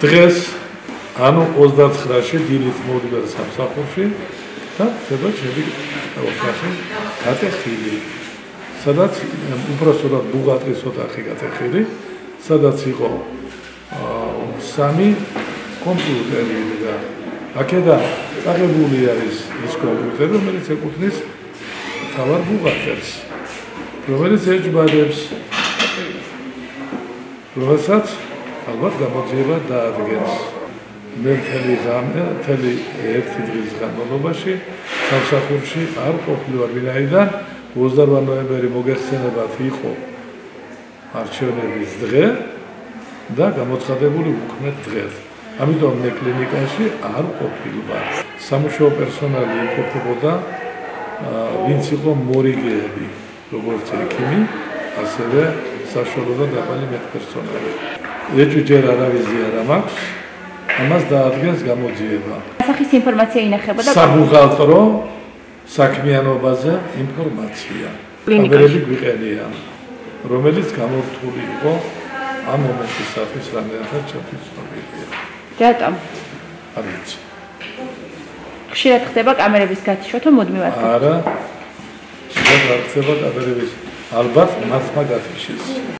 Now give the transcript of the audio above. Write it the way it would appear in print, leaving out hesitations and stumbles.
დღეს ანუ 29-ში დილით მოვიდა სამსახურში და ხდება ჩემი ოთახი გატეხილი. სადაც უბრალოდ ბუღალტრის ოთახი გატეხილი, სადაც იყო 3 კომპიუტერი და აქედან აღებული არის ის კომპიუტერი, რომელიც ეკუთვნის თავარ ბუღალტერს, რომელიც ეჯბადებს, რომელსაც ალბათ გამოძიება დაადგენს. მე მთელი ერთი დღის განმავლობაში სამსახურში არ ყოფილვარ, ვინაიდან 28 ნოემბერი მოგეხსენებათ იყო არჩევნების დღე და გამოცხადებული უქმეთ დღეს. ამიტომ მე კლინიკაში არ ყოფილვარ. სამუშაო პერსონალი იმყოფებოდა, ვინც იყო მორიგეები, როგორც ექიმი, ასევე საშუალო და დაბალი მედპერსონალი. ეჭვჯერ არავიზია რა მაქვს, ამას დაადგენს გამოძიება. სახის ინფორმაცია ინახებოდა საბუღალტრო საქმიანობაზე ინფორმაცია. ამერები გვიყენია, რომელიც გამორთული იყო ამ მომენტისათვის, რამდენადაც ჩაფიცნობილია. რატომ? არ ვიცი. ხშირად ხდება კამერების გათიშვა თუ მუდმივად? არა. ხშირად არ ხდება კამერების, ალბათ მათმა გათიშეს.